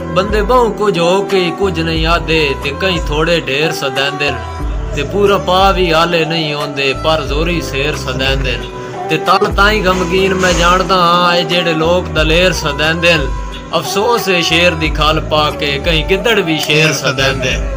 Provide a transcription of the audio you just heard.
बंदे बहु कुछ हो के कुछ नहीं आदे ते कई थोड़े ढेर सदैंदे ते पूरा पा भी आले नहीं होंदे पर जोरी शेर सदैंदे ते तल ताई गमगीन मैं जानदा हाँ ए जेड़े लोग दलेर सदैंदे अफसोस है शेर दी खाल पा के कहीं गिद्दड़ भी शेर सदैंदे।